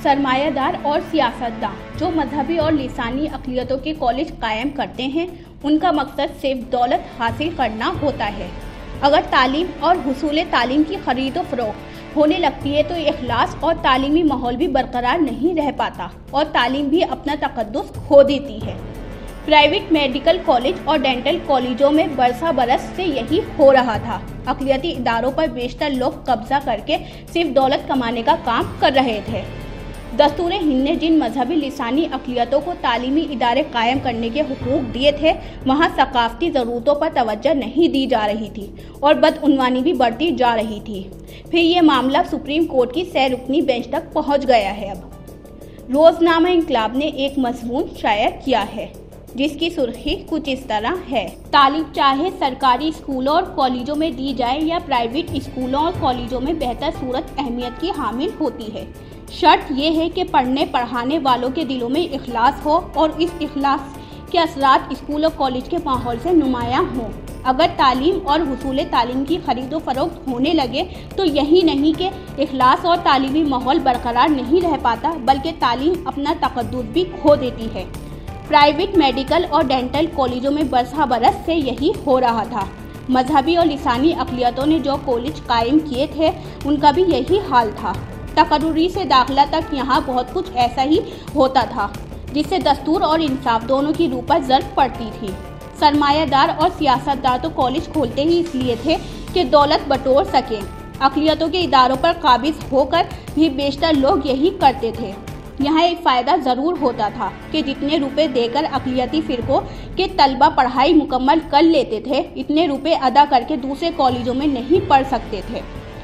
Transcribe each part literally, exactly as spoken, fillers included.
सरमायादार और सियासतदान जो मजहबी और लिसानी अक़लियतों के कॉलेज कायम करते हैं, उनका मकसद सिर्फ दौलत हासिल करना होता है। अगर तालीम और हुसूल तालीम की खरीद व फरोख्त होने लगती है तो इखलास और तालीमी माहौल भी बरकरार नहीं रह पाता और तालीम भी अपना तकद्दुस खो देती है। प्राइवेट मेडिकल कॉलेज और डेंटल कॉलेजों में बरसा बरस से यही हो रहा था। अक़लियती इदारों पर बेशतर लोग कब्जा करके सिर्फ दौलत कमाने का काम कर रहे थे। दस्तूर हिंद ने जिन मजहबी लिसानी अक़लियतों को तालीमी इदारे कायम करने के हुकूक दिए थे, वहाँ सकाफ़ती ज़रूरतों पर तवज्जो नहीं दी जा रही थी और बदउनवानी भी बढ़ती जा रही थी। फिर ये मामला सुप्रीम कोर्ट की सह रुकनी बेंच तक पहुँच गया है। अब रोज़नामा इंकलाब ने एक मज़मून शाया किया है जिसकी सुर्खी कुछ इस तरह है। तालीम चाहे सरकारी स्कूलों और कॉलेजों में दी जाए या प्राइवेट स्कूलों और कॉलेजों में बेहतर सूरत अहमियत की हामिल होती है। शर्त यह है कि पढ़ने पढ़ाने वालों के दिलों में इखलास हो और इस इखलास के असरात स्कूल और कॉलेज के माहौल से नुमायां हों। अगर तालीम और हुसूल तालीम की खरीद व फरोख्त होने लगे तो यही नहीं कि इखलास और तालीमी माहौल बरकरार नहीं रह पाता, बल्कि तालीम अपना तकद्दुस भी खो देती है। प्राइवेट मेडिकल और डेंटल कॉलेजों में बरसा बरस से यही हो रहा था। मजहबी और लिसानी अक़लियतों ने जो कॉलेज कायम किए थे, उनका भी यही हाल था। तकर्रुरी से दाखिला तक यहाँ बहुत कुछ ऐसा ही होता था जिससे दस्तूर और इंसाफ दोनों की रूह पर ज़र्ब पड़ती थी। सरमायादार और सियासतदार तो कॉलेज खोलते ही इसलिए थे कि दौलत बटोर सकें। अक़लियतों के इदारों पर काबिज़ होकर भी बेशतर लोग यही करते थे। यहाँ एक फ़ायदा ज़रूर होता था कि जितने रुपए देकर अक़लियती फ़िरक़ों के तलबा पढ़ाई मुकम्मल कर लेते थे, इतने रुपए अदा करके दूसरे कॉलेजों में नहीं पढ़ सकते थे।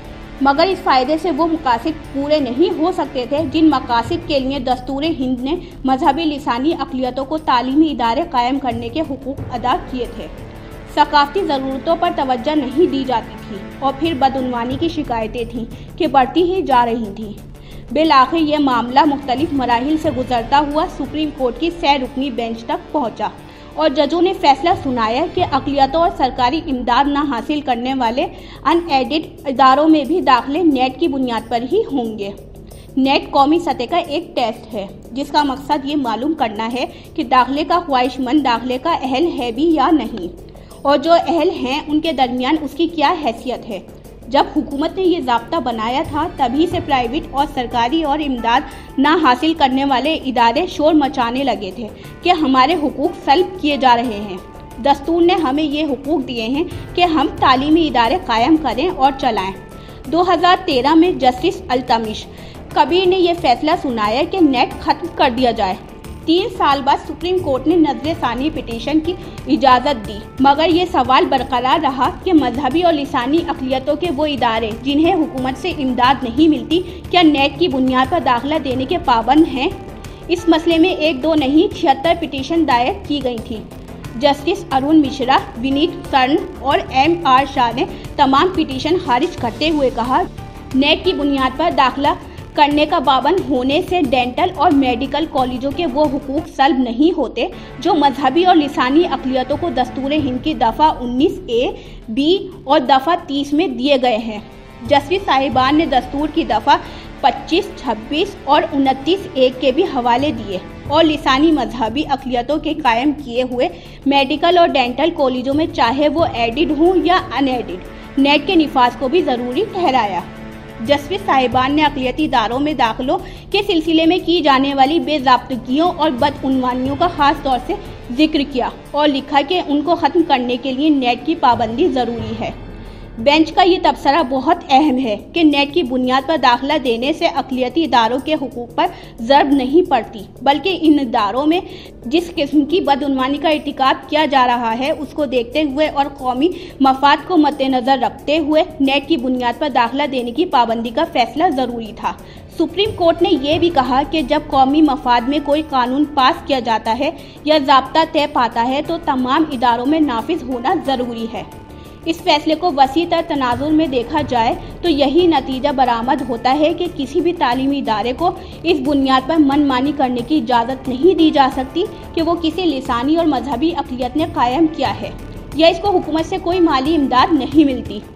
मगर इस फ़ायदे से वो मकासद पूरे नहीं हो सकते थे जिन मकासद के लिए दस्तूर हिंद ने मजहबी लिसानी अक़लियतों को तालीमी इदारे कायम करने के हुकूक अदा किए थे। सकाफ़ती ज़रूरतों पर तवज्जो नहीं दी जाती थी और फिर बदउनवानी की शिकायतें थीं कि बढ़ती ही जा रही थीं। बिलाखिर यह मामला मुख्तलिफ मराहिल से गुजरता हुआ सुप्रीम कोर्ट की सह रुकनी बेंच तक पहुंचा और जजों ने फैसला सुनाया कि अक़लियतों और सरकारी इमदाद न हासिल करने वाले अनएडेड इदारों में भी दाखिले नेट की बुनियाद पर ही होंगे। नेट कौमी सतह का एक टेस्ट है जिसका मकसद ये मालूम करना है कि दाखिले का ख्वाहिशमंद दाखिले का अहल है भी या नहीं, और जो अहल हैं उनके दरमियान उसकी क्या हैसियत है। जब हुकूमत ने ये ज़ाब्ता बनाया था, तभी से प्राइवेट और सरकारी और इमदाद ना हासिल करने वाले इदारे शोर मचाने लगे थे कि हमारे हुकूक सल्ब किए जा रहे हैं। दस्तूर ने हमें ये हुकूक दिए हैं कि हम तालीमी इदारे कायम करें और चलाएं। दो हज़ार तेरह में जस्टिस अल्तमिश कबीर ने यह फैसला सुनाया कि नेट ख़त्म कर दिया जाए। तीन साल बाद सुप्रीम कोर्ट ने नज़र सानी पिटीशन की इजाज़त दी, मगर ये सवाल बरकरार रहा कि मजहबी और लिसानी अक़लियतों के वो इदारे जिन्हें हुकूमत से इमदाद नहीं मिलती, क्या नेट की बुनियाद पर दाखिला देने के पाबंद हैं। इस मसले में एक दो नहीं छिहत्तर पिटीशन दायर की गई थी। जस्टिस अरुण मिश्रा, विनीत सरन और एम आर शाह ने तमाम पिटीशन खारिज करते हुए कहा, नेट की बुनियाद पर दाखिला करने का पाबंद होने से डेंटल और मेडिकल कॉलेजों के वो हुकूक सल्ब नहीं होते जो मजहबी और लिसानी अक़लियतों को दस्तूर हिंद की दफ़ा उन्नीस ए, बी और दफ़ा तीस में दिए गए हैं। जस्टिस साहिबान ने दस्तूर की दफ़ा पच्चीस, छब्बीस और उनतीस ए के भी हवाले दिए और लिसानी मजहबी अक़लियतों के कायम किए हुए मेडिकल और डेंटल कॉलेजों में चाहे वो एडिड हों या अनएडिड, नेट के निफाज को भी ज़रूरी ठहराया। जस्टिस साहिबान ने अक़लियती इदारों में दाखिलों के सिलसिले में की जाने वाली बेज़ाब्तगियों और बदउनवानियों का ख़ास तौर से जिक्र किया और लिखा कि उनको ख़त्म करने के लिए नेट की पाबंदी ज़रूरी है। बेंच का ये तबसरा बहुत अहम है कि नेट की बुनियाद पर दाखिला देने से अक़लियती इदारों के हुकूक पर ज़र्ब नहीं पड़ती, बल्कि इन इदारों में जिस किस्म की बदउनवानी का इर्तिकाब किया जा रहा है उसको देखते हुए और कौमी मफाद को मद्देनज़र रखते हुए नेट की बुनियाद पर दाखिला देने की पाबंदी का फैसला ज़रूरी था। सुप्रीम कोर्ट ने यह भी कहा कि जब कौमी मफाद में कोई कानून पास किया जाता है या ज़ाब्ता तय पाता है तो तमाम इदारों में नाफिज होना ज़रूरी है। इस फैसले को वसी तर तनाजुर में देखा जाए तो यही नतीजा बरामद होता है कि किसी भी तालीमी इदारे को इस बुनियाद पर मनमानी करने की इजाज़त नहीं दी जा सकती कि वो किसी लिसानी और मजहबी अक़लियत ने कायम किया है या इसको हुकूमत से कोई माली इमदाद नहीं मिलती।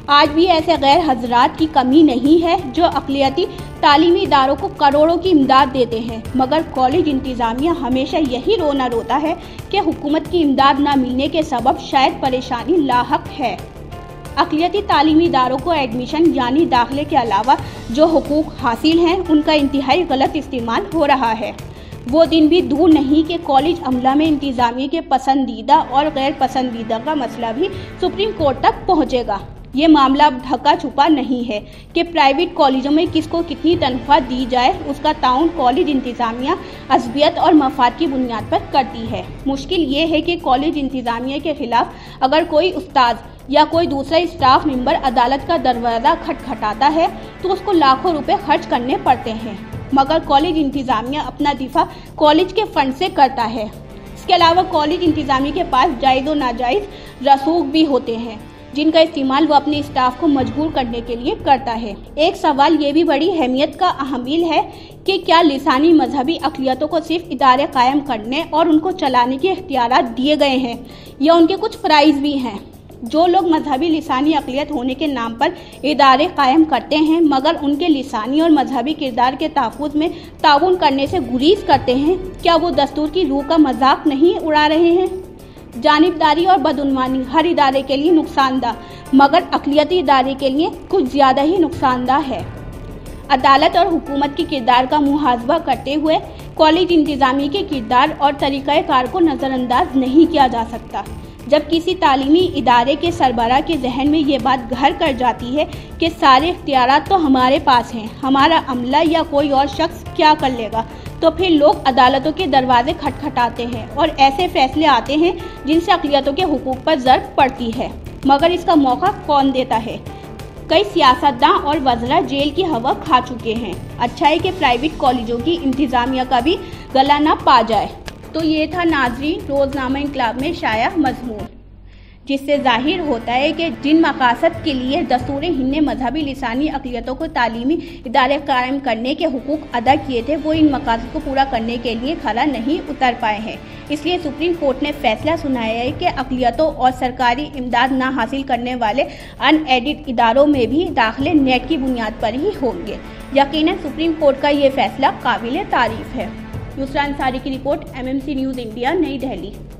आज भी ऐसे गैर हजरात की कमी नहीं है जो अक़लियती तालीमी इदारों को करोड़ों की इमदाद देते हैं, मगर कॉलेज इंतज़ामिया हमेशा यही रोना रोता है कि हुकूमत की इमदाद न मिलने के सबब शायद परेशानी लाहक है। अक़लियती तालीमी इदारों को एडमिशन यानी दाखिले के अलावा जो हुकूक हासिल हैं उनका इंतहाई गलत इस्तेमाल हो रहा है। वो दिन भी दूर नहीं कि कॉलेज अमला में इंतज़ामिया के पसंदीदा और गैर पसंदीदा का मसला भी सुप्रीम कोर्ट तक पहुँचेगा। ये मामला ढका छुपा नहीं है कि प्राइवेट कॉलेजों में किसको कितनी तनख्वाह दी जाए, उसका ताउन कॉलेज इंतज़ामिया अज़बियत और मफाद की बुनियाद पर करती है। मुश्किल ये है कि कॉलेज इंतज़ामिया के खिलाफ अगर कोई उस्ताद या कोई दूसरा स्टाफ मेंबर अदालत का दरवाज़ा खटखटाता है तो उसको लाखों रुपए खर्च करने पड़ते हैं, मगर कॉलेज इंतज़ामिया अपना दिफा कॉलेज के फंड से करता है। इसके अलावा कॉलेज इंतज़ामिया के पास जायज़ व नाजायज़ रसूख भी होते हैं जिनका इस्तेमाल वो अपने स्टाफ को मजबूर करने के लिए करता है। एक सवाल ये भी बड़ी अहमियत का अहमिल है कि क्या लिसानी मजहबी अक़लियतों को सिर्फ इदारे कायम करने और उनको चलाने के इख्तियारात दिए गए हैं या उनके कुछ फ़राइज़ भी हैं। जो लोग मजहबी लिसानी अक़लियत होने के नाम पर इदारे कायम करते हैं मगर उनके लिसानी और मजहबी किरदार के तहफ़्फ़ुज़ में ताउन करने से गुरीज़ करते हैं, क्या वो दस्तूर की रूह का मजाक नहीं उड़ा रहे हैं? जानिबदारी और बदउनवानी हर इदारे के लिए नुकसानदा मगर अक़लियती इदारे के लिए कुछ ज़्यादा ही नुकसानदा है। अदालत और हुकूमत के किरदार का मुहासबा करते हुए कॉलेज इंतज़ामिया के किरदार और तरीक़ाकार को नज़रअंदाज नहीं किया जा सकता। जब किसी तालीमी इदारे के सरबराह के जहन में ये बात घर कर जाती है कि सारे इख्तियारात तो हमारे पास हैं, हमारा अमला या कोई और शख्स क्या कर लेगा, तो फिर लोग अदालतों के दरवाजे खटखटाते हैं और ऐसे फैसले आते हैं जिनसे अक़लियतों के हुकूक पर ज़र्ब पड़ती है। मगर इसका मौका कौन देता है? कई सियासतदान और वज़रा जेल की हवा खा चुके हैं। अच्छा है कि प्राइवेट कॉलेजों की इंतज़ामिया का भी गला ना पा जाए। तो ये था नाज़रीन रोज़नामा इनकलाब में शाया मज़मून, जिससे ज़ाहिर होता है कि जिन मकासद के लिए दस्तूर हिंद ने मजहबी लिसानी अक़लियतों को तालीमी इदारे कायम करने के हुकूक अदा किए थे वो इन मकासद को पूरा करने के लिए खरा नहीं उतर पाए हैं। इसलिए सुप्रीम कोर्ट ने फैसला सुनाया है कि अक़लियतों और सरकारी इमदाद ना हासिल करने वाले अनएडिड इदारों में भी दाखिले नेट की बुनियाद पर ही होंगे। यकीनन सुप्रीम कोर्ट का ये फैसला काबिल तारीफ़ है। यूसरा अंसारी की report, M M C news India, Nai Delhi.